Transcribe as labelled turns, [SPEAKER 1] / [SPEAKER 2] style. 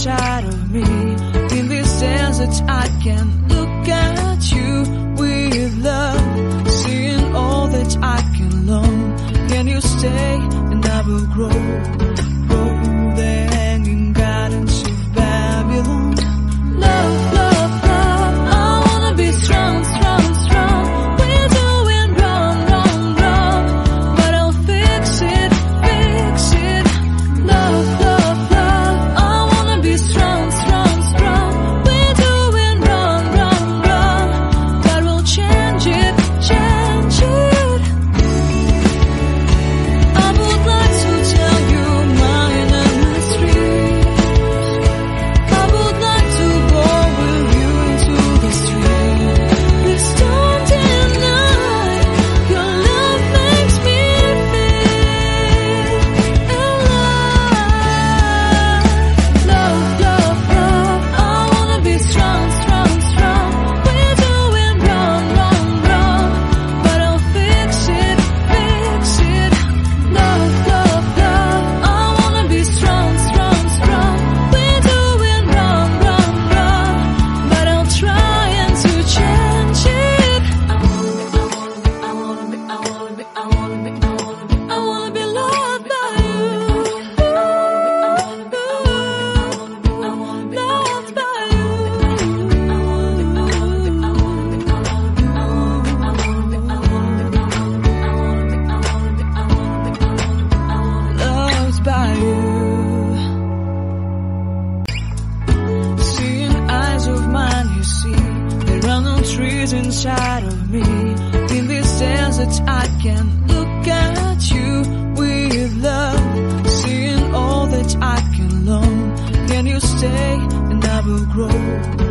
[SPEAKER 1] inside of me. In this desert I can look at you with love, seeing all that I can learn. Can you stay and I will grow the hanging gardens of Babylon. Love, love, love, I wanna be strong, strong, strong. We're doing wrong, wrong, wrong, but I'll fix it, fix it. Love, love, love, I wanna be strong, strong, strong. We're doing wrong, wrong, wrong, but we'll change it, change it. I would like to tell you my inner street. I would like to go with you into the street. Please don't deny your love makes me feel alive. Love, love, love, I wanna be strong, strong, strong. We're doing wrong, wrong, wrong, but I'll fix it, fix it. Love, love, love, I wanna be strong, strong, strong. We're doing wrong, wrong, wrong, but I'll try and to change it. I wanna be loved by you. Loved by you. Loved by you. Seeing eyes of mine, you see, there are no trees inside of me. In this desert I can look at you with love, seeing all that I can learn. Can you stay and I will grow